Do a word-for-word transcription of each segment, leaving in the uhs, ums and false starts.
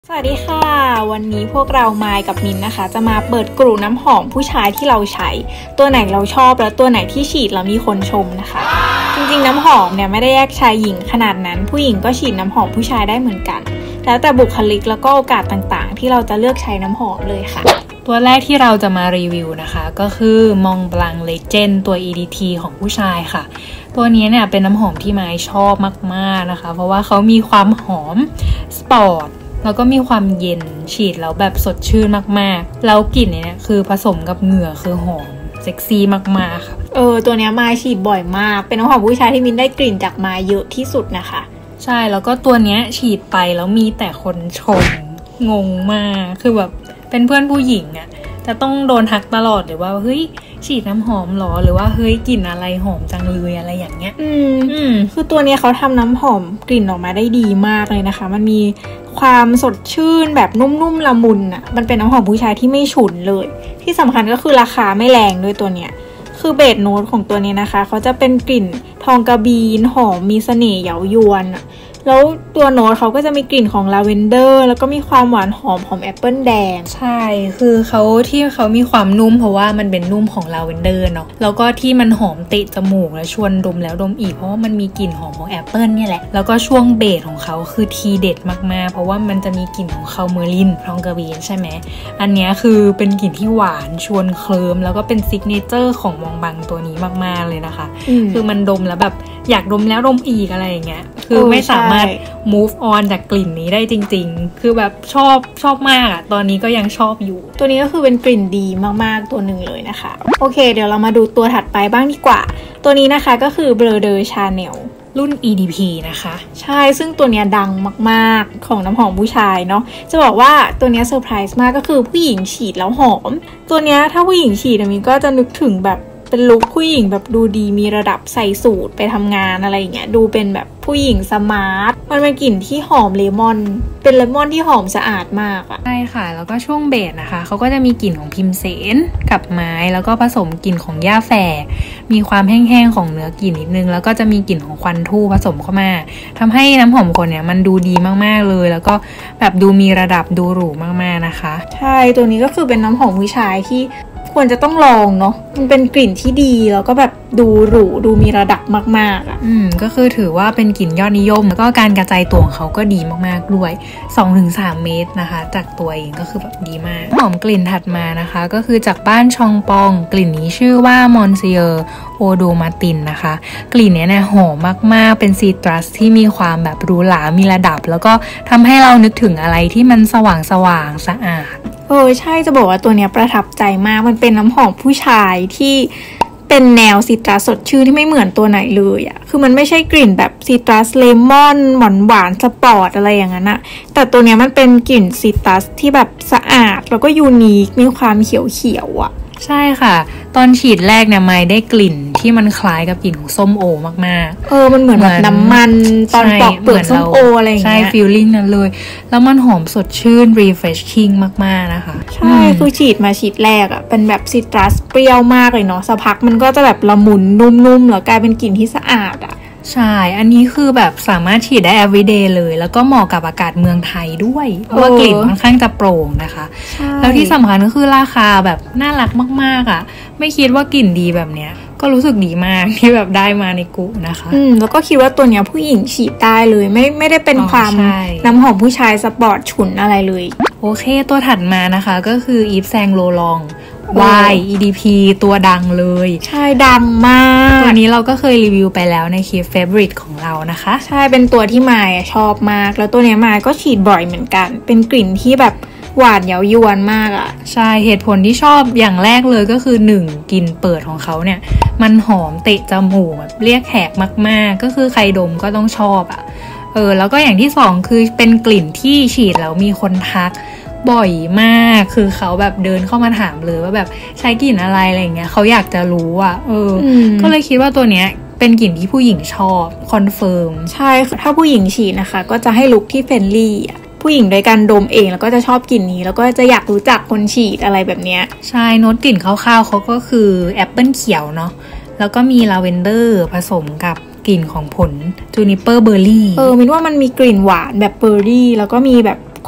สวัสดีค่ะวันนี้พวกเรามายกับมินนะคะจะมาเปิดกลุ่มน้ำหอมผู้ชายที่เราใช้ตัวไหนเราชอบแล้วตัวไหนที่ฉีดแล้วมีคนชมนะคะจริงๆน้ำหอมเนี่ยไม่ได้แยกชายหญิงขนาดนั้นผู้หญิงก็ฉีดน้ำหอมผู้ชายได้เหมือนกันแล้วแต่บุคลิกแล้วก็โอกาสต่างๆที่เราจะเลือกใช้น้ำหอมเลยค่ะตัวแรกที่เราจะมารีวิวนะคะก็คือมองบลังเลเจนด์ตัว อี ดี ที ของผู้ชายค่ะตัวนี้เนี่ยเป็นน้ำหอมที่มายชอบมากๆนะคะเพราะว่าเขามีความหอมสปอร์ตแล้วก็มีความเย็นฉีดแล้วแบบสดชื่นมากๆแล้วกลิ่นเนี่ยคือผสมกับเหงื่อคือหอมเซ็กซี่มากๆค่ะเออตัวเนี้ยมายฉีดบ่อยมากเป็นน้ำหอมผู้ชายที่มินได้กลิ่นจากมายเยอะที่สุดนะคะใช่แล้วก็ตัวเนี้ยฉีดไปแล้วมีแต่คนชมงงมากคือแบบเป็นเพื่อนผู้หญิงอะจะต้องโดนทักตลอดเลยว่าเฮ้ยฉีดน้ำหอมหรอหรือว่าเฮ้ยกลิ่นอะไรหอมจังเลยอะไรอย่างเงี้ยอืมอืมคือตัวนี้เขาทำน้ำหอมกลิ่นออกมาได้ดีมากเลยนะคะมันมีความสดชื่นแบบนุ่มๆละมุนอ่ะมันเป็นน้ำหอมผู้ชายที่ไม่ฉุนเลยที่สำคัญก็คือราคาไม่แรงด้วยตัวเนี้ยคือเบสโน้ตของตัวนี้นะคะเขาจะเป็นกลิ่นทองกระบีนหอมมีเสน่ห์เย้ายวนอ่ะแล้วตัวโน้ตเขาก็จะมีกลิ่นของลาเวนเดอร์แล้วก็มีความหวานหอมของแอปเปิลแดงใช่คือเขาที่เขามีความนุ่มเพราะว่ามันเป็นนุ่มของลาเวนเดอร์เนาะแล้วก็ที่มันหอมเตะจมูกและชวนดมแล้วดมอีกเพราะว่ามันมีกลิ่นหอมของแอปเปิลเนี่ยแหละแล้วก็ช่วงเบสของเขาคือทีเด็ดมากๆเพราะว่ามันจะมีกลิ่นของคาเมอรินทองกระบีนใช่ไหมอันนี้คือเป็นกลิ่นที่หวานชวนเคลิ้มแล้วก็เป็นซิกเนเจอร์ของมองบังตัวนี้มากๆเลยนะคะคือมันดมแล้วแบบอยากดมแล้วดมอีกอะไรอย่างเงี้ยคือไม่สามารถmove on จากกลิ่นนี้ได้จริงๆคือแบบชอบชอบมากอะตอนนี้ก็ยังชอบอยู่ตัวนี้ก็คือเป็นกลิ่นดีมากๆตัวหนึ่งเลยนะคะโอเคเดี๋ยวเรามาดูตัวถัดไปบ้างดีกว่าตัวนี้นะคะก็คือ Bleu de Chanel รุ่น อี ดี พี นะคะใช่ซึ่งตัวนี้ดังมากๆของน้ำหอมผู้ชายเนาะจะบอกว่าตัวนี้เซอร์ไพรส์มากก็คือผู้หญิงฉีดแล้วหอมตัวนี้ถ้าผู้หญิงฉีดมีก็จะนึกถึงแบบเป็นลุคผู้หญิงแบบดูดีมีระดับใส่สูทไปทำงานอะไรอย่างเงี้ยดูเป็นแบบผู้หญิงสมาร์ทมันเป็นกลิ่นที่หอมเลมอนเป็นเลมอนที่หอมสะอาดมากอะใช่ค่ะแล้วก็ช่วงเบสนะคะเขาก็จะมีกลิ่นของพิมเสนกับไม้แล้วก็ผสมกลิ่นของหญ้าแฝกมีความแห้งๆของเนื้อกลิ่นนิดนึงแล้วก็จะมีกลิ่นของควันทู่ผสมเข้ามาทำให้น้ำหอมคนเนี้ยมันดูดีมากๆเลยแล้วก็แบบดูมีระดับดูหรูมากๆนะคะใช่ตัวนี้ก็คือเป็นน้ำหอมผู้ชายที่ควรจะต้องลองเนาะมันเป็นกลิ่นที่ดีแล้วก็แบบดูหรูดูมีระดับมากๆอ่ะอืมก็คือถือว่าเป็นกลิ่นยอดนิยมแล้วก็การกระจายตัวของเขาก็ดีมากๆด้วย สองถึงสาม เมตรนะคะจากตัวเองก็คือแบบดีมากหอมกลิ่นถัดมานะคะก็คือจากบ้านชองปองกลิ่นนี้ชื่อว่ามอนเซียร์โอโดมาตินนะคะกลิ่นเนี้ยเนี่ยหอมมากๆเป็นซีตรัสที่มีความแบบหรูหรามีระดับแล้วก็ทำให้เรานึกถึงอะไรที่มันสว่างสว่างสะอาดเออใช่จะบอกว่าตัวเนี้ยประทับใจมากมันเป็นน้ำหอมผู้ชายที่เป็นแนวซิตรัสสดชื่นที่ไม่เหมือนตัวไหนเลยอะคือมันไม่ใช่กลิ่นแบบซิตรัสเลมอนหวานหวานสปอร์ตอะไรอย่างนั้นอะแต่ตัวเนี้ยมันเป็นกลิ่นซิตรัสที่แบบสะอาดแล้วก็ยูนิคมีความเขียวๆอะใช่ค่ะตอนฉีดแรกเนี่ยไม่ได้กลิ่นที่มันคล้ายกับกลิ่นของส้มโอมากๆเออมันเหมือนแบบน้ำมันตอนปอกเปลือกส้มโออะไรอย่างเงี้ยใช่ฟีลลิ่งนั้นเลยแล้วมันหอมสดชื่น refreshing มากๆนะคะใช่คือฉีดมาฉีดแรกอ่ะเป็นแบบซิตรัสเปรี้ยวมากเลยเนาะสักพักมันก็จะแบบละมุนนุ่มๆแล้วกลายเป็นกลิ่นที่สะอาดอ่ะใช่อันนี้คือแบบสามารถฉีดได้ everyday เลยแล้วก็เหมาะกับอากาศเมืองไทยด้วยเพราะว่ากลิ่นค่อนข้างจะโปร่งนะคะแล้วที่สำคัญก็คือราคาแบบน่ารักมากๆอ่ะไม่คิดว่ากลิ่นดีแบบเนี้ยก็รู้สึกดีมากที่แบบได้มาในกุนะคะอืมแล้วก็คิดว่าตัวเนี้ยผู้หญิงฉีดได้เลยไม่ไม่ได้เป็นความน้ำหอมผู้ชายสปอร์ตฉุนอะไรเลยโอเคตัวถัดมานะคะก็คืออีฟแซงโลลองวาย อี ดี พี ตัวดังเลยใช่ดังมากตัวนี้เราก็เคยรีวิวไปแล้วในคลิป Favorite ของเรานะคะใช่เป็นตัวที่มายชอบมากแล้วตัวนี้มายก็ฉีดบ่อยเหมือนกันเป็นกลิ่นที่แบบหวานเย้ายวนมากอ่ะใช่เหตุผลที่ชอบอย่างแรกเลยก็คือหนึ่งกลิ่นเปิดของเขาเนี่ยมันหอมเตะจมูกแบบเรียกแขกมากๆก็คือใครดมก็ต้องชอบอ่ะเออแล้วก็อย่างที่สองคือเป็นกลิ่นที่ฉีดแล้วมีคนทักบ่อยมากคือเขาแบบเดินเข้ามาถามเลยว่าแบบใช้กลิ่นอะไรอะไรเงี้ยเขาอยากจะรู้อ่ะเออก็เลยคิดว่าตัวเนี้ยเป็นกลิ่นที่ผู้หญิงชอบคอนเฟิร์มใช่ถ้าผู้หญิงฉีดนะคะก็จะให้ลุคที่เฟรนลี่อ่ะผู้หญิงโดยการดมเองแล้วก็จะชอบกลิ่นนี้แล้วก็จะอยากรู้จักคนฉีดอะไรแบบเนี้ยใช่โน้ตกลิ่นคร่าวๆเขาก็คือแอปเปิลเขียวเนาะแล้วก็มีลาเวนเดอร์ผสมกับกลิ่นของผลจูนิเปอร์เบอร์รี่เออมินว่ามันมีกลิ่นหวานแบบเบอร์รี่แล้วก็มีแบบ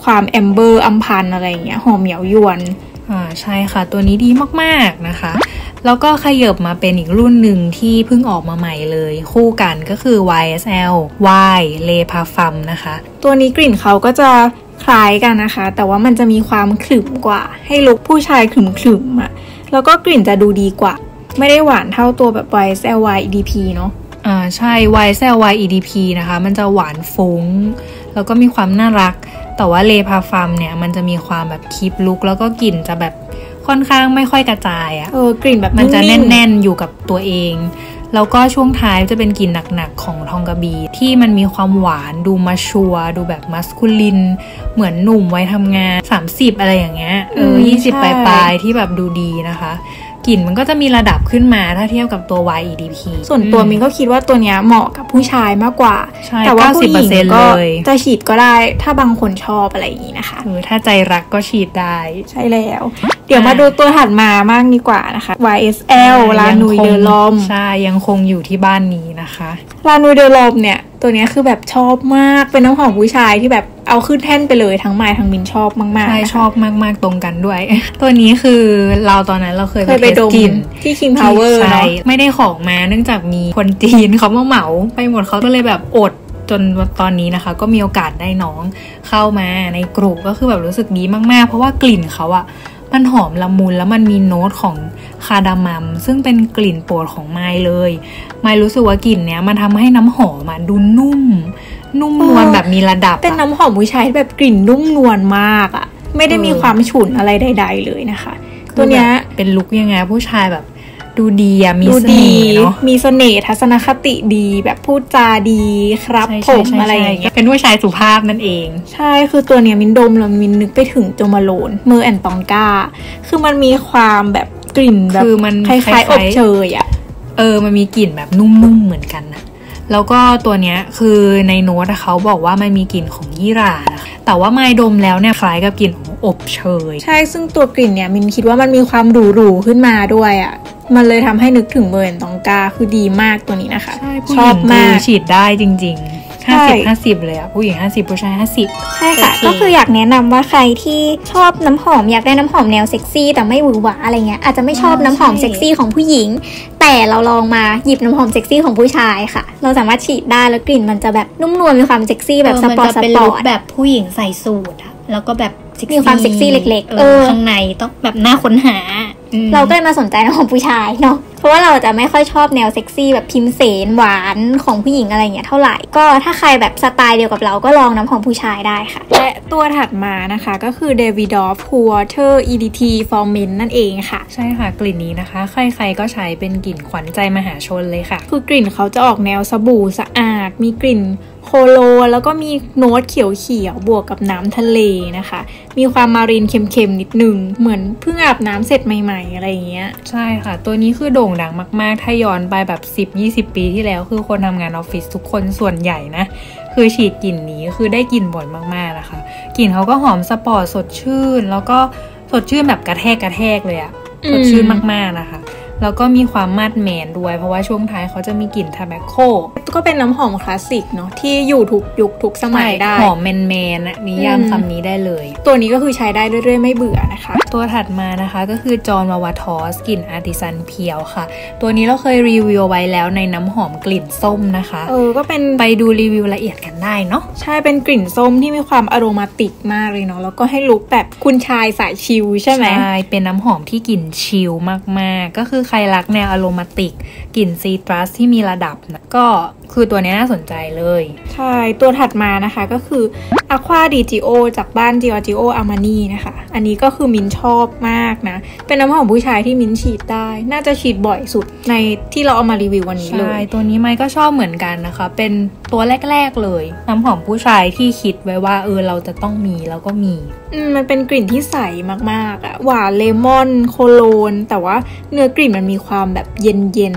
ความแอมเบอร์อัมพันอะไรอย่างเงี้ยหอมเหยาวยวนอ่าใช่ค่ะตัวนี้ดีมากๆนะคะแล้วก็ขยับมาเป็นอีกรุ่นหนึ่งที่เพิ่งออกมาใหม่เลยคู่กันก็คือ วาย เอส แอล Y Le Parfum นะคะตัวนี้กลิ่นเขาก็จะคล้ายกันนะคะแต่ว่ามันจะมีความขรึมกว่าให้ลุคผู้ชายขรึมๆอ่ะแล้วก็กลิ่นจะดูดีกว่าไม่ได้หวานเท่าตัวแบบ วาย เอส แอล Y อี ดี พี เนาะอ่าใช่ วาย เอส แอล Y อี ดี พี นะคะมันจะหวานฟุ้งแล้วก็มีความน่ารักแต่ว่า Le Parfum เนี่ยมันจะมีความแบบคีปลุคแล้วก็กลิ่นจะแบบค่อนข้างไม่ค่อยกระจายอะ่ะเออกลิ่นแบบมันจะแน่นๆอยู่กับตัวเองแล้วก็ช่วงท้ายจะเป็นกลิ่นหนักๆของทองกระบีที่มันมีความหวานดูมาชัวดูแบบมัสคูลินเหมือนหนุ่มวัยทำงานสามสิบอะไรอย่างเงี้ยเออยี่สิบปลายๆที่แบบดูดีนะคะกลิ่นมันก็จะมีระดับขึ้นมาถ้าเทียบกับตัว Y อี ดี พีส่วนตัวมินก็คิดว่าตัวเนี้ยเหมาะกับผู้ชายมากกว่าแต่ว่าผู้หญิงก็จะฉีดก็ได้ถ้าบางคนชอบอะไรอย่างนี้นะคะเออถ้าใจรักก็ฉีดได้ใช่แล้วเดี๋ยวมาดูตัวถัดมามากดีกว่านะคะ วาย เอส แอล ลานูยเดอลอมใช่ยังคงอยู่ที่บ้านนี้นะคะลานูยเดอลอมเนี่ยตัวนี้คือแบบชอบมากเป็นน้ำหอมผู้ชายที่แบบเอาขึ้นแท่นไปเลยทั้งไมล์ทั้งมินชอบมากๆใช่ชอบมากๆตรงกันด้วย ตัวนี้คือเราตอนนั้นเราเคยไปดมที่ King Power เนาะไม่ได้ของมาเนื่องจากมีคนจีนเขามาเหมาไปหมดเขาก็เลยแบบอดจนตอนนี้นะคะก็มีโอกาสได้น้องเข้ามาในกลุ่มก็คือแบบรู้สึกดีมากๆเพราะว่ากลิ่นเขาอะมันหอมละมุนแล้วมันมีโน้ตของคาร์ดามัมซึ่งเป็นกลิ่นโปรดของไมล์เลยไมล์รู้สึกว่ากลิ่นเนี้ยมันทำให้น้ำหอมมันดูนุ่มนุ่มนวลแบบมีระดับเป็นน้ำหอมผู้ชายแบบกลิ่นนุ่มนวลมากอะไม่ได้มีความฉุนอะไรใดๆเลยนะคะตัวเนี้ยเป็นลุคยังไงผู้ชายแบบดูดีอะมีเสน่ห์เนาะมีเสน่ห์ทัศนคติดีแบบพูดจาดีครับผมอะไรอย่างเงี้ยเป็นผู้ชายสุภาพนั่นเองใช่คือตัวเนี้ยมินดมแล้วมินนึกไปถึงโจมาโลนเมอร์แอนตองกาคือมันมีความแบบกลิ่นแบบคล้ายๆอบเชยอะเออมันมีกลิ่นแบบนุ่มๆเหมือนกันนะแล้วก็ตัวเนี้ยคือในโน้ตเขาบอกว่ามันมีกลิ่นของยี่หร่านะคะแต่ว่าไมล์ดมแล้วเนี่ยคล้ายกับกลิ่นของอบเชยใช่ซึ่งตัวกลิ่นเนี่ยมินคิดว่ามันมีความหรูๆขึ้นมาด้วยอ่ะมันเลยทำให้นึกถึงเมอร์แอนตองกาคือดีมากตัวนี้นะคะชอบมากฉีดได้จริงๆห้าสิบ ห้าสิบเลยอ่ะผู้หญิงห้าสิบผู้ชายห้าสิบใช่ค่ะก็คืออยากแนะนำว่าใครที่ชอบน้ำหอมอยากได้น้ำหอมแนวเซ็กซี่แต่ไม่หวือหวาอะไรเงี้ยอาจจะไม่ชอบน้ำหอมเซ็กซี่ของผู้หญิงแต่เราลองมาหยิบน้ำหอมเซ็กซี่ของผู้ชายค่ะเราสามารถฉีดได้แล้วกลิ่นมันจะแบบนุ่มนวลมีความเซ็กซี่แบบสปอร์ตสปอร์ตแบบผู้หญิงใส่สูทอะแล้วก็แบบมีความเซ็กซี่เล็กๆเออข้างในต้องแบบน่าค้นหาเราก็เลยมาสนใจน้ำหอมผู้ชายเนาะเพราะว่าเราจะไม่ค่อยชอบแนวเซ็กซี่แบบพิมเสนหวานของผู้หญิงอะไรเงี้ยเท่าไหร่ก็ถ้าใครแบบสไตล์เดียวกับเราก็ลองน้ำหอมผู้ชายได้ค่ะและตัวถัดมานะคะก็คือ Davidoff Cool Water อี ดี ที for Men นั่นเองค่ะใช่ค่ะกลิ่นนี้นะคะใครๆก็ใช้เป็นกลิ่นขวัญใจมหาชนเลยค่ะคือกลิ่นเขาจะออกแนวสบู่สะอาดมีกลิ่นโคโลแล้วก็มีโน้ตเขียวๆบวกกับน้ำทะเลนะคะมีความมารีนเค็มๆนิดนึงเหมือนเพิ่งอาบน้ำเสร็จใหม่ๆอะไรอย่างเงี้ยใช่ค่ะตัวนี้คือโด่งดังมากๆถ้าย้อนไปแบบ สิบถึงยี่สิบ ปีที่แล้วคือคนทำงานออฟฟิศทุกคนส่วนใหญ่นะคือฉีดกลิ่นนี้คือได้กลิ่นบ่อยมากๆนะคะกลิ่นเขาก็หอมสปอร์ตสดชื่นแล้วก็สดชื่นแบบกระแทกกระแทกเลยอะสดชื่นมากๆนะคะแล้วก็มีความมาดแมนด้วยเพราะว่าช่วงท้ายเขาจะมีกลิ่นทาแบคโคก็เป็นน้ำหอมคลาสสิกเนาะที่อยู่ทุกยุคทุกสมัยได้หอมแมนแมนนะนิยามคำนี้ได้เลยตัวนี้ก็คือใช้ได้เรื่อยๆไม่เบื่อนะคะตัวถัดมานะคะก็คือจอห์นวาวาทอสกลิ่นอาร์ติซันเพียวค่ะตัวนี้เราเคยรีวิวไว้แล้วในน้ำหอมกลิ่นส้มนะคะเออก็เป็นไปดูรีวิวละเอียดกันได้เนาะใช่เป็นกลิ่นส้มที่มีความอโรมาติกมากเลยเนาะแล้วก็ให้ลุคแบบคุณชายสายชิลใช่ไหมใช่เป็นน้ำหอมที่กลิ่นชิลมากๆก็คือใครรักแนวอโรมาติกกลิ่นซีตรัสที่มีระดับนะก็คือตัวนี้น่าสนใจเลยใช่ตัวถัดมานะคะก็คือ Aqua di Gio จากบ้าน Giorgio Armani นะคะอันนี้ก็คือมินชอบมากนะเป็นน้ำหอมผู้ชายที่มินฉีดได้น่าจะฉีดบ่อยสุดในที่เราเอามารีวิววันนี้เลยใช่ตัวนี้ไมค์ก็ชอบเหมือนกันนะคะเป็นตัวแรกๆเลยน้ำหอมผู้ชายที่คิดไว้ว่าเออเราจะต้องมีแล้วก็มีอืมมันเป็นกลิ่นที่ใสมากๆอะหวานเลมอนโคโลนแต่ว่าเนื้อกลิ่นมันมีความแบบเย็นๆอะช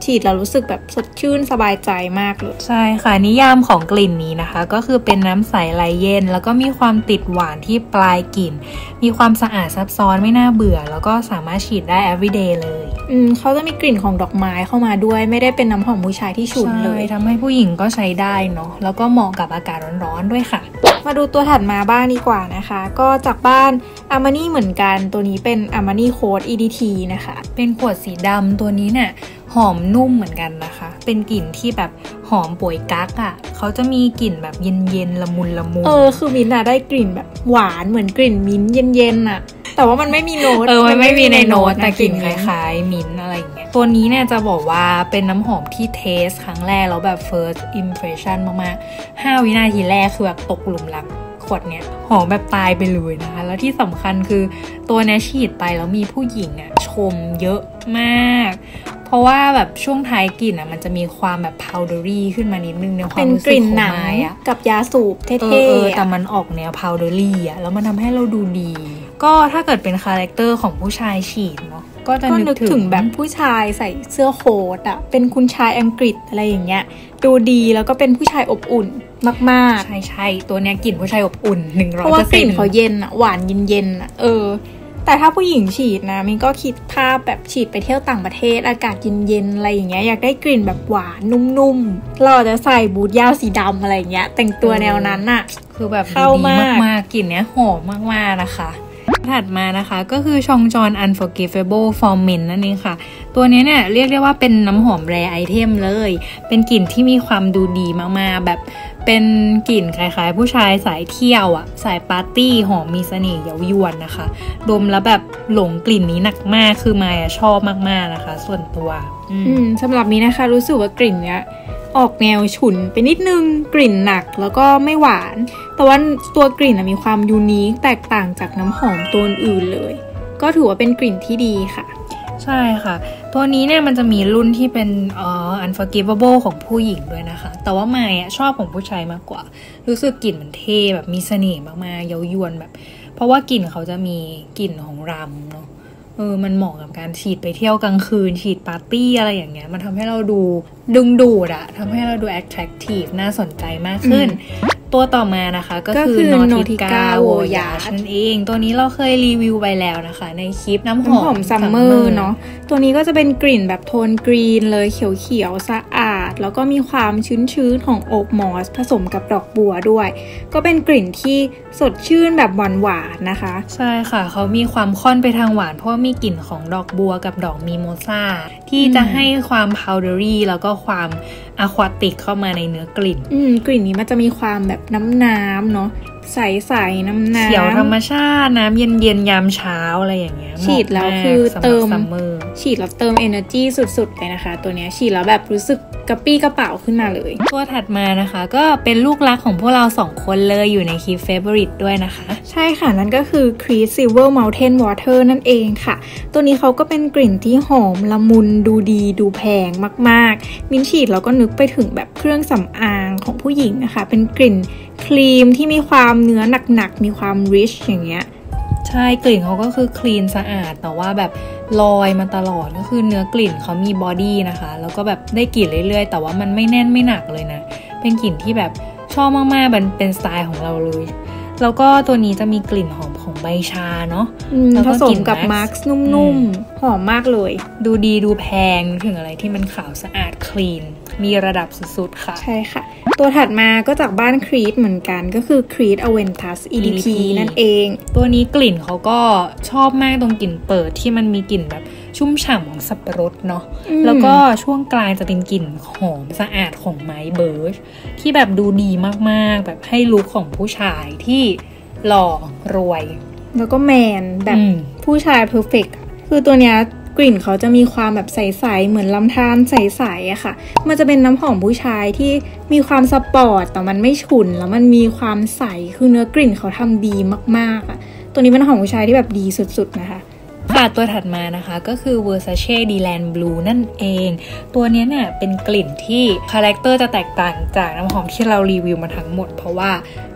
ฉีดแล้วรู้สึกแบบสดชื่นสบายใจมากเลยใช่ค่ะนิยามของกลิ่นนี้นะคะก็คือเป็นน้ำใสไหลเย็นแล้วก็มีความติดหวานที่ปลายกลิ่นมีความสะอาดซับซ้อนไม่น่าเบื่อแล้วก็สามารถฉีดได้ everyday เลยอืมเขาจะมีกลิ่นของดอกไม้เข้ามาด้วยไม่ได้เป็นน้ำหอมผู้ชายที่ฉุนเลยทำให้ผู้หญิงก็ใช้ได้เนาะแล้วก็เหมาะกับอากาศร้อนๆด้วยค่ะมาดูตัวถัดมาบ้างดีกว่านะคะก็จากบ้าน Armani เหมือนกันตัวนี้เป็น Armani Code อี ดี ที นะคะเป็นขวดสีดำตัวนี้เนี่ยหอมนุ่มเหมือนกันนะคะเป็นกลิ่นที่แบบหอมป่วยกั๊กอ่ะเขาจะมีกลิ่นแบบเย็นๆละมุนละมุนเออคือมิ้นท์อะได้กลิ่นแบบหวานเหมือนกลิ่นมิ้นท์เย็นๆอะแต่ว่ามันไม่มีโน้ตเออมันไม่มีในโน้ตแต่กลิ่นคล้ายๆมิ้นท์อะไรอย่างเงี้ยตัวนี้เนี่ยจะบอกว่าเป็นน้ำหอมที่เทสครั้งแรกแล้วแบบ first impression มากๆห้าวินาทีแรกคือแบบตกหลุมรักขวดเนี่ยหอมแบบตายไปเลยนะคะแล้วที่สำคัญคือตัวนี้ฉีดไปแล้วมีผู้หญิงอ่ะชมเยอะมากเพราะว่าแบบช่วงท้ายกลิ่นอ่ะมันจะมีความแบบ powdery ขึ้นมานิดนึงในความรู้สึกของไม้อ่ะกับยาสูบเท่ๆแต่มันออกแนว powdery อ่ะแล้วมันทำให้เราดูดีก็ถ้าเกิดเป็นคาแรคเตอร์ของผู้ชายฉีดเนาะก็จะนึกถึงแบบผู้ชายใส่เสื้อโค้ทอ่ะเป็นคุณชายอังกฤษอะไรอย่างเงี้ยดูดีแล้วก็เป็นผู้ชายอบอุ่นมากๆใช่ๆตัวเนี้ยกลิ่นผู้ชายอบอุ่น หนึ่งร้อยเปอร์เซ็นต์เพราะว่ากลิ่นเขาเย็นอ่ะหวานเย็นๆอ่ะเออแต่ถ้าผู้หญิงฉีดนะมินก็คิดภาพแบบฉีดไปเที่ยวต่างประเทศอากาศเย็นๆอะไรอย่างเงี้ยอยากได้กลิ่นแบบหวานนุ่มๆเราจะใส่บูทยาวสีดำอะไรอย่างเงี้ยแต่งตัวแนวนั้นอ่ะคือแบบเข้ามากๆกลิ่นเนี้ยหอมมากๆนะคะถัดมานะคะก็คือชองจอน Unforgivable for Men นั่นเองค่ะตัวนี้เนี่ยเรียกได้ว่าเป็นน้ำหอมแรร์ไอเทมเลยเป็นกลิ่นที่มีความดูดีมากๆแบบเป็นกลิ่นคล้ายๆผู้ชายสายเที่ยวอะสายปาร์ตี้หอมมีเสน่ห์เย้ายวนนะคะดมแล้วแบบหลงกลิ่นนี้หนักมากคือมายชอบมากๆนะคะส่วนตัวอืมสำหรับนี้นะคะรู้สึกว่ากลิ่นเนี้ยออกแนวฉุนไปนิดนึงกลิ่นหนักแล้วก็ไม่หวานแต่ว่าตัวกลิ่นมีความยูนิคแตกต่างจากน้ำหอมตัวอื่นเลยก็ถือว่าเป็นกลิ่นที่ดีค่ะใช่ค่ะตัวนี้เนี่ยมันจะมีรุ่นที่เป็นเอ่อ unforgivable ของผู้หญิงด้วยนะคะแต่ว่าไม่อะชอบของผู้ชายมากกว่ารู้สึกกลิ่นมันเท่แบบมีเสน่ห์มากๆเย้ายวนแบบเพราะว่ากลิ่นเขาจะมีกลิ่นของรำเนาะเออมันเหมาะกับการฉีดไปเที่ยวกลางคืนฉีดปาร์ตี้อะไรอย่างเงี้ยมันทำให้เราดูดึงดูดอะทำให้เราดู attractive น่าสนใจมากขึ้นตัวต่อมานะคะก็คือ Nautica Voyage นั่นเองตัวนี้เราเคยรีวิวไปแล้วนะคะในคลิปน้ำหอมซัมเมอร์เนาะตัวนี้ก็จะเป็นกลิ่นแบบโทนกรีนเลยเขียวๆสะอาดแล้วก็มีความชื้นๆของโอ๊กมอสผสมกับดอกบัวด้วยก็เป็นกลิ่นที่สดชื่นแบบหวานๆนะคะใช่ค่ะเขามีความค่อนไปทางหวานเพราะว่ามีกลิ่นของดอกบัวกับดอกมิโมซาที่จะให้ความ powdery แล้วก็ความอะควาติกเข้ามาในเนื้อกลิ่นอืมกลิ่นนี้มันจะมีความแบบน้ำน้ำเนาะใสๆน้ำน้ำเขียวธรรมชาติน้ำเย็นๆยามเช้าอะไรอย่างเงี้ยฉีดแล้วคือเติมฉีดแล้วเติม energy สุดๆเลยนะคะตัวเนี้ยฉีดแล้วแบบรู้สึกกระปี้กระเป๋าขึ้นมาเลยตัวถัดมานะคะก็เป็นลูกรักของพวกเราสองคนเลยอยู่ในคลิป favorite ด้วยนะคะใช่ค่ะนั่นก็คือ Creed Silver Mountain Water นั่นเองค่ะตัวนี้เขาก็เป็นกลิ่นที่หอมละมุนดูดีดูแพงมากๆมิ้นฉีดแล้วก็นึกไปถึงแบบเครื่องสำอางของผู้หญิงนะคะเป็นกลิ่นครีมที่มีความเนื้อหนักๆมีความ rich อย่างเงี้ยใช่กลิ่นเขาก็คือคลีนสะอาดแต่ว่าแบบลอยมาตลอดก็คือเนื้อกลิ่นเขามีบอดี้นะคะแล้วก็แบบได้กลิ่นเรื่อยๆแต่ว่ามันไม่แน่นไม่หนักเลยนะเป็นกลิ่นที่แบบชอบมากๆมันเป็นสไตล์ของเราเลยแล้วก็ตัวนี้จะมีกลิ่นหอมของใบชาเนาะผสมกับมาร์คนุ่มๆหอมมากเลยดูดีดูแพงถึงอะไรที่มันขาวสะอาดคลีนมีระดับสุดๆค่ะใช่ค่ะตัวถัดมาก็จากบ้าน Creed เหมือนกันก็คือ Creed Aventus อี ดี ที นั่นเองตัวนี้กลิ่นเขาก็ชอบมากตรงกลิ่นเปิดที่มันมีกลิ่นแบบชุ่มฉ่ำของสับปะรดเนาะแล้วก็ช่วงกลางจะเป็นกลิ่นหอมสะอาดของไม้เบิร์ชที่แบบดูดีมากๆแบบให้ลุคของผู้ชายที่หล่อรวยแล้วก็แมนแบบผู้ชายเพอร์เฟกต์คือตัวเนี้ยกลิ่นเขาจะมีความแบบใสๆเหมือนลำธารใสๆอะค่ะมันจะเป็นน้ำหอมผู้ชายที่มีความสปอร์ตแต่มันไม่ฉุนแล้วมันมีความใสคือเนื้อกลิ่นเขาทำดีมากๆอะตัวนี้เป็นน้ำหอมผู้ชายที่แบบดีสุดๆนะคะค่ะตัวถัดมานะคะก็คือ Versace Dylan Blue นั่นเองตัวนี้เนี่ยเป็นกลิ่นที่คาแรคเตอร์จะแตกต่างจากน้ำหอมที่เรารีวิวมาทั้งหมดเพราะว่า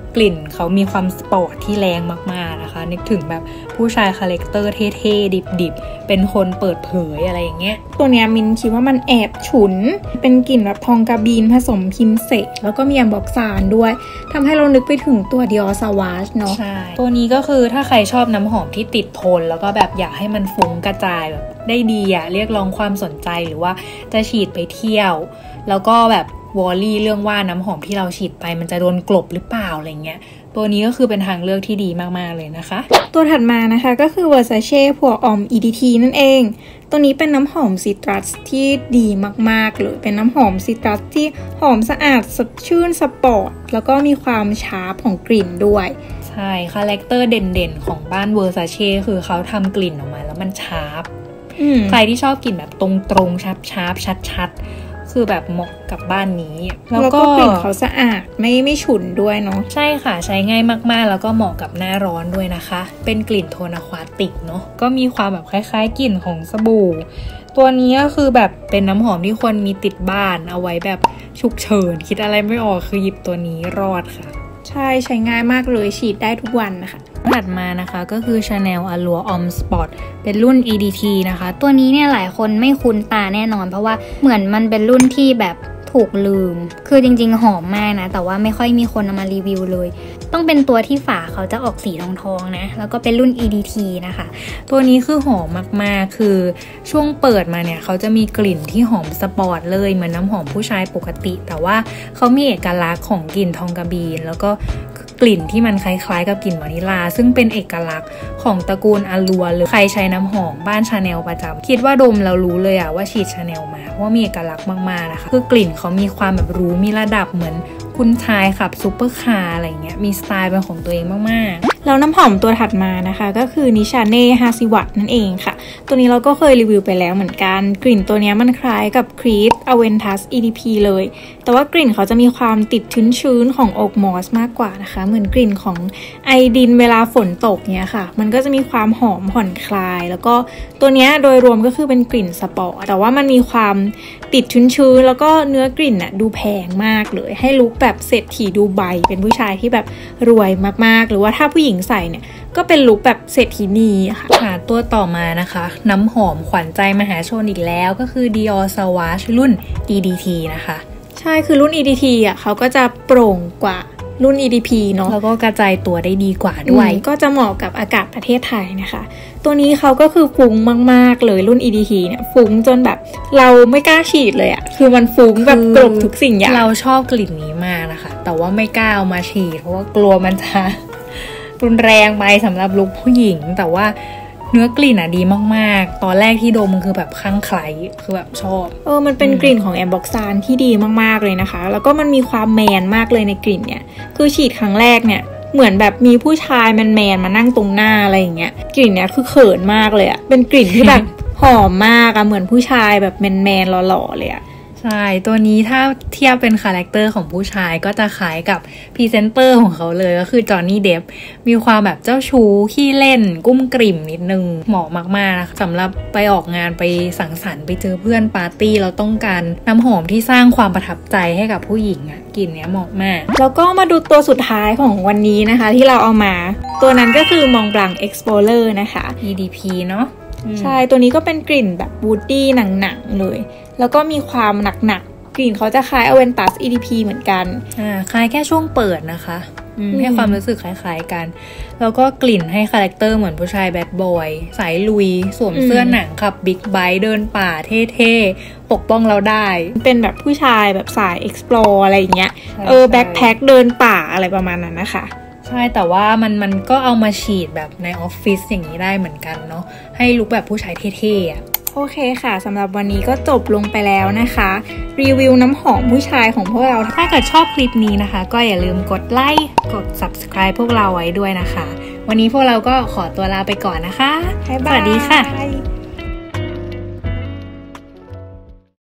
กลิ่นเขามีความสปอร์ตที่แรงมากๆนะคะนึกถึงแบบผู้ชายคาแรคเตอร์เท่ๆดิบๆเป็นคนเปิดเผยอะไรอย่างเงี้ยตัวเนี้ยมินคิดว่ามันแอบฉุนเป็นกลิ่นแบบทองกาบีนผสมพิมเสกแล้วก็มีแอมบอกซานด้วยทำให้เรานึกไปถึงตัว Dior Sauvage เนาะใช่ตัวนี้ก็คือถ้าใครชอบน้ำหอมที่ติดทนแล้วก็แบบอยากให้มันฟุ้งกระจายแบบได้ดีอะเรียกร้องความสนใจหรือว่าจะฉีดไปเที่ยวแล้วก็แบบวอลลี่เรื่องว่าน้ำหอมที่เราฉีดไปมันจะโดนกลบหรือเปล่าอะไรเงี้ยตัวนี้ก็คือเป็นทางเลือกที่ดีมากๆเลยนะคะตัวถัดมานะคะก็คือ Versace Pour Homme อี ดี ที นั่นเองตัวนี้เป็นน้ำหอมซิตรัสที่ดีมากๆเลยเป็นน้ำหอมซิตรัสที่หอมสะอาดสดชื่นสปอร์ตแล้วก็มีความชาร์ปของกลิ่นด้วยใช่คาแรคเตอร์เด่นๆของบ้าน Versace คือเขาทำกลิ่นออกมาแล้วมันชาร์ปใครที่ชอบกลิ่นแบบตรงๆชาร์ปๆชัดๆคือแบบเหมาะกับบ้านนี้แล้วก็กลิ่นเขาสะอาดไม่ไม่ฉุนด้วยเนาะใช่ค่ะใช้ง่ายมากๆแล้วก็เหมาะกับหน้าร้อนด้วยนะคะเป็นกลิ่นโทนอะควาติกเนาะก็มีความแบบคล้ายๆกลิ่นของสบู่ตัวนี้ก็คือแบบเป็นน้ำหอมที่ควรมีติดบ้านเอาไว้แบบฉุกเฉินคิดอะไรไม่ออกคือหยิบตัวนี้รอดค่ะใช่ใช้ง่ายมากเลยฉีดได้ทุกวันนะคะถัดมานะคะก็คือ Chanel Allure Homme Sport เป็นรุ่น อี ดี ที นะคะตัวนี้เนี่ยหลายคนไม่คุ้นตาแน่นอนเพราะว่าเหมือนมันเป็นรุ่นที่แบบถูกลืมคือจริงๆหอมมากนะแต่ว่าไม่ค่อยมีคนเอามารีวิวเลยต้องเป็นตัวที่ฝาเขาจะออกสีทองๆนะแล้วก็เป็นรุ่น อี ดี ที นะคะตัวนี้คือหอมมากๆคือช่วงเปิดมาเนี่ยเขาจะมีกลิ่นที่หอมสปอร์ตเลยเหมือนน้ำหอมผู้ชายปกติแต่ว่าเขามีเอกลักษณ์ของกลิ่นทองกระบีนแล้วก็กลิ่นที่มันคล้ายๆกับกลิ่นวานิลลาซึ่งเป็นเอกลักษณ์ของตระกูลอัลลัวเลยใครใช้น้ำหอมบ้านชาแนลประจำคิดว่าดมแล้วรู้เลยอะว่าฉีดชาแนลมาเพราะว่ามีเอกลักษณ์มากๆนะคะคือกลิ่นเขามีความแบบรู้มีระดับเหมือนคุณชายขับซุปเปอร์คาร์อะไรเงี้ยมีสไตล์เป็นของตัวเองมากๆแล้วน้ำหอมตัวถัดมานะคะก็คือนิชาเน่ฮาซิวัตนั่นเองค่ะตัวนี้เราก็เคยรีวิวไปแล้วเหมือนกันกลิ่นตัวนี้มันคล้ายกับครีปอเวนทัส อี ดี พี เลยแต่ว่ากลิ่นเขาจะมีความติดชื้นๆของโอ๊กมอสมากกว่านะคะเหมือนกลิ่นของไอดินเวลาฝนตกเนี้ยค่ะมันก็จะมีความหอมผ่อนคลายแล้วก็ตัวนี้โดยรวมก็คือเป็นกลิ่นสปอร์ตแต่ว่ามันมีความติดชื้นๆแล้วก็เนื้อกลิ่นน่ะดูแพงมากเลยให้ลุคแบบเศรษฐีดูไบเป็นผู้ชายที่แบบรวยมากๆหรือว่าถ้าผู้หญิงใส่เนี่ยก็เป็นลุคแบบเศรษฐีนีค่ะค่ะตัวต่อมานะคะน้ำหอมขวัญใจมหาชนอีกแล้วก็คือ Dior Sauvage รุ่น อี ดี ที นะคะใช่คือรุ่น อี ดี ที อ่ะเขาก็จะโปร่งกว่ารุ่น อี ดี พี เนาะแล้วก็กระจายตัวได้ดีกว่าด้วยก็จะเหมาะกับอากาศประเทศไทยนะคะตัวนี้เขาก็คือฟุ้งมากๆเลยรุ่น อี ดี ที เนี่ยฟุ้งจนแบบเราไม่กล้าฉีดเลยอะคือมันฟุ้งแบบกลบทุกสิ่งอย่างเราชอบกลิ่นนี้มากนะคะแต่ว่าไม่กล้าเอามาฉีดเพราะว่ากลัวมันจะรุนแรงไปสำหรับลุคผู้หญิงแต่ว่าเนื้อกลิ่นอ่ะดีมากๆตอนแรกที่ดมมันคือแบบคลั่งไคล้คือแบบชอบเออมันเป็นกลิ่นของแอมบอกซานที่ดีมากๆเลยนะคะแล้วก็มันมีความแมนมากเลยในกลิ่นเนี่ยคือฉีดครั้งแรกเนี่ยเหมือนแบบมีผู้ชายแมนๆมานั่งตรงหน้าอะไรอย่างเงี้ยกลิ่นเนี้ยคือเขินมากเลยอะเป็นกลิ่นที่แบบ หอมมากอะเหมือนผู้ชายแบบแมนๆหล่อๆเลยอะใช่ตัวนี้ถ้าเทียบเป็นคาแรคเตอร์ของผู้ชายก็จะคล้ายกับพรีเซนเตอร์ของเขาเลยก็คือจอห์นนี่เดฟมีความแบบเจ้าชู้ขี้เล่นกุ้มกลิ่มนิดนึงเหมาะมากๆนะคะสำหรับไปออกงานไปสังสรรค์ไปเจอเพื่อนปาร์ตี้เราต้องการน้ำหอมที่สร้างความประทับใจให้กับผู้หญิงอะกลิ่นเนี้ยเหมาะมากแล้วก็มาดูตัวสุดท้ายของวันนี้นะคะที่เราเอามาตัวนั้นก็คือ Mont Blanc Explorer นะคะอี ดี พี เนาะใช่ตัวนี้ก็เป็นกลิ่นแบบวูดดี้หนังๆเลยแล้วก็มีความหนักๆกลิ่นเขาจะคล้าย Aventus อี ดี พี เหมือนกันอ่าคล้ายแค่ช่วงเปิดนะคะให้ความรู้สึกคล้ายๆกันแล้วก็กลิ่นให้คาแรคเตอร์เหมือนผู้ชายแบดบอยสายลุยสวมเสื้อหนังขับบิ๊กไบค์เดินป่าเท่ๆปกป้องเราได้เป็นแบบผู้ชายแบบสาย explore อะไรอย่างเงี้ยเออแบ็คแพ็คเดินป่าอะไรประมาณนั้นนะคะใช่แต่ว่ามันมันก็เอามาฉีดแบบในออฟฟิศอย่างนี้ได้เหมือนกันเนาะให้ลุคแบบผู้ชายเท่ๆอ่ะโอเคค่ะสำหรับวันนี้ก็จบลงไปแล้วนะคะรีวิวน้ำหอมผู้ชายของพวกเราถ้าเกิดชอบคลิปนี้นะคะก็อย่าลืมกดไลค์กด ซับสไครบ์ พวกเราไว้ด้วยนะคะวันนี้พวกเราก็ขอตัวลาไปก่อนนะคะสวัสดีค่ะ